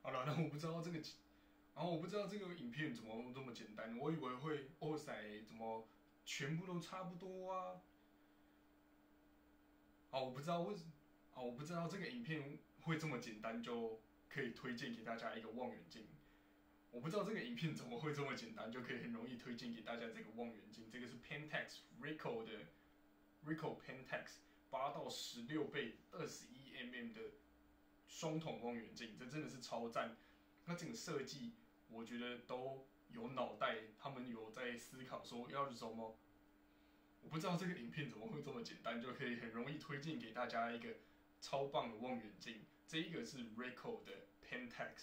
好了，那我不知道这个，然后我不知道这个影片怎么这么简单，我以为会哇塞，怎么全部都差不多啊？啊，我不知道为什，啊，我不知道这个影片会这么简单就可以推荐给大家一个望远镜。我不知道这个影片怎么会这么简单就可以很容易推荐给大家这个望远镜。这个是 Pentax Ricoh 的 Ricoh Pentax 8到16倍21mm 的双筒望远镜，这真的是超赞。那整个设计，我觉得都有脑袋，他们有在思考说要什么。我不知道这个影片怎么会这么简单，就可以很容易推荐给大家一个超棒的望远镜。这一个是 Ricoh 的 Pentax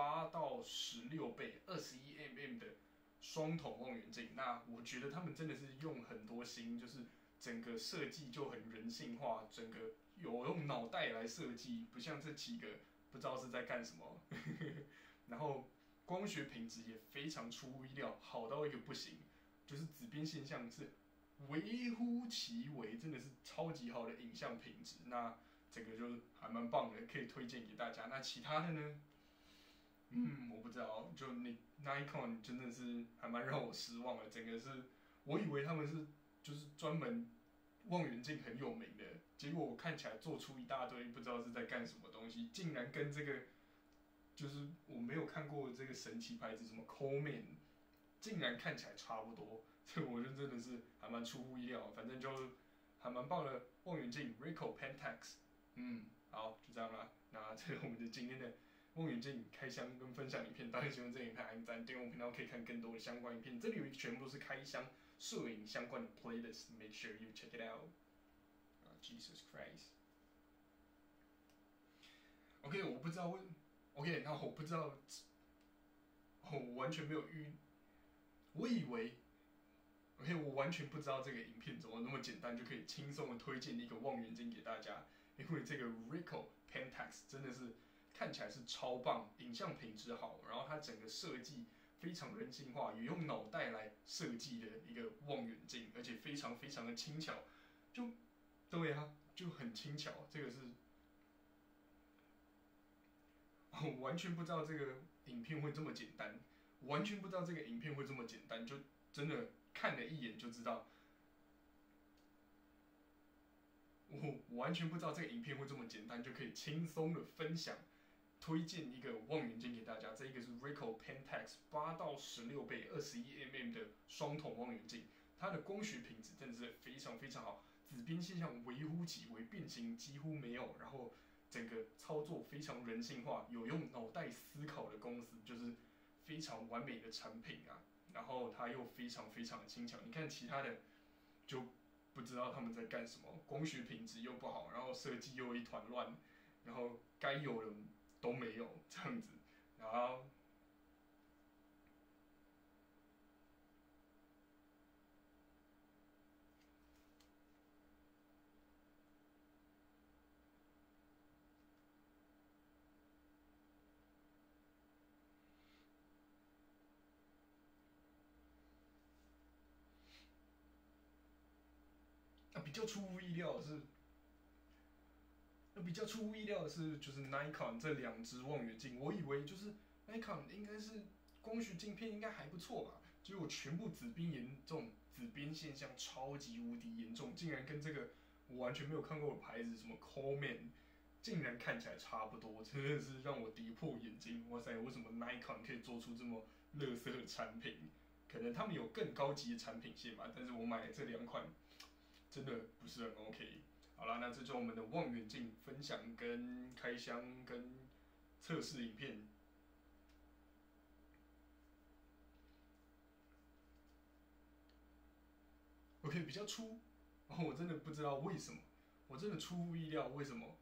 8到16倍21mm 的双筒望远镜。那我觉得他们真的是用很多心，就是整个设计就很人性化，整个有用脑袋来设计，不像这几个不知道是在干什么。然后光学品质也非常出乎意料，好到一个不行，就是紫边现象是微乎其微，真的是超级好的影像品质。那整个就还蛮棒的，可以推荐给大家。那其他的呢？我不知道，就Nikon 真的是还蛮让我失望的。整个是，我以为他们是就是专门望远镜很有名的，结果我看起来做出一大堆不知道是在干什么东西，竟然跟这个就是我没有看过这个神奇牌子什么 Coleman，竟然看起来差不多，这我就真的是还蛮出乎意料。反正就还蛮棒的望远镜 Ricoh Pentax，好，就这样啦。那这是我们的今天的望远镜开箱跟分享影片，当然喜欢这个影片按赞订阅我频道，可以看更多的相关影片。这里有一全部都是开箱摄影相关的 playlist，make sure you check it out。Jesus Christ。OK，我不知道为 OK，那我不知道，我完全没有我以为 OK，我完全不知道这个影片怎么那么简单就可以轻松的推荐一个望远镜给大家，因为这个 Ricoh Pentax 真的是看起来是超棒，影像品质好，然后它整个设计非常人性化，也用脑袋来设计的一个望远镜，而且非常非常的轻巧，就对啊，就很轻巧，这个是我完全不知道这个影片会这么简单，完全不知道这个影片会这么简单，就真的看了一眼就知道。我完全不知道这个影片会这么简单，就可以轻松的分享、推荐一个望远镜给大家。这一个是 Ricoh Pentax 8到16倍21mm 的双筒望远镜，它的光学品质真的是非常非常好，紫边现象微乎其微，变形几乎没有，然后整个操作非常人性化，有用脑袋思考的公司，就是非常完美的产品啊。然后它又非常非常的轻巧，你看其他的就不知道他们在干什么，光学品质又不好，然后设计又一团乱，然后该有的都没有这样子，然后比较出乎意料的是，比较出乎意料的是，就是 Nikon 这两只望远镜，我以为就是 Nikon 应该是光学镜片应该还不错吧，结果全部紫边严重，紫边现象超级无敌严重，竟然跟这个我完全没有看过的牌子什么 Coleman，竟然看起来差不多，真的是让我跌破眼镜。哇塞，为什么 Nikon 可以做出这么垃圾的产品？可能他们有更高级的产品线吧，但是我买的这两款真的不是很 OK。好啦，那这就是我们的望远镜分享、跟开箱、跟测试影片。OK，比较粗，我真的不知道为什么，我真的出乎意料，为什么？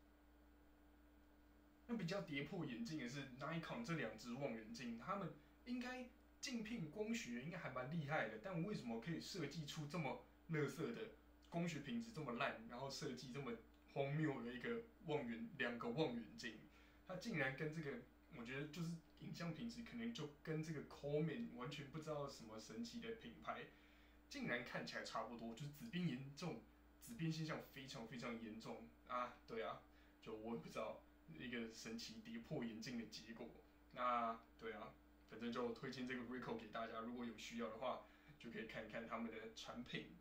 那比较跌破眼镜的是 Nikon 这两只望远镜，他们应该镜片光学应该还蛮厉害的，但为什么可以设计出这么垃圾的光学品质这么烂，然后设计这么荒谬的一个两个望远镜？它竟然跟这个，我觉得就是影像品质可能就跟这个 Coleman 完全不知道什么神奇的品牌，竟然看起来差不多，就是紫边严重，紫边现象非常非常严重啊！对啊，就我也不知道。 一个神奇跌破眼镜的结果。那对啊，反正就推荐这个 Ricoh 给大家，如果有需要的话，就可以看看他们的产品。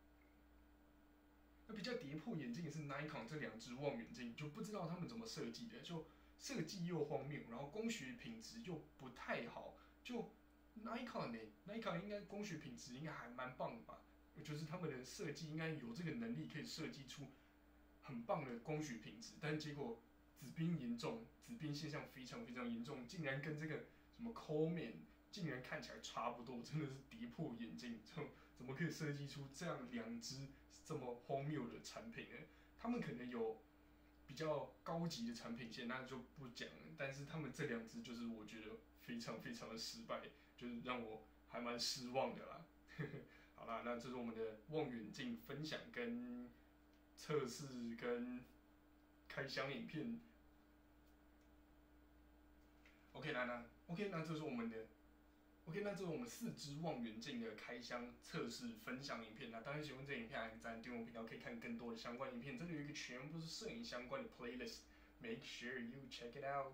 那比较跌破眼镜的是 Nikon 这两只望远镜，就不知道他们怎么设计的，就设计又荒谬，然后光学品质又不太好。就 Nikon 呢、，Nikon 应该光学品质应该还蛮棒吧？就是他们的设计应该有这个能力，可以设计出很棒的光学品质，但结果紫边严重，紫边现象非常非常严重，竟然跟这个什么 Coleman 竟然看起来差不多，真的是跌破眼镜，就怎么可以设计出这样两只这么荒谬的产品呢？他们可能有比较高级的产品线，那就不讲了。但是他们这两只就是我觉得非常非常的失败，就是让我还蛮失望的啦。好啦，那这是我们的望远镜分享跟测试跟开箱影片。OK，那这是我们的 OK，那这是我们4支望远镜的开箱测试分享影片。那当然喜欢这影片，按赞订阅我频道，可以看更多的相关影片。这里有一个全部是摄影相关的 playlist，make sure you check it out.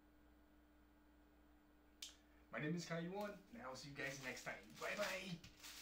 My name is Kai Yuan, and I'll see you guys next time. Bye bye.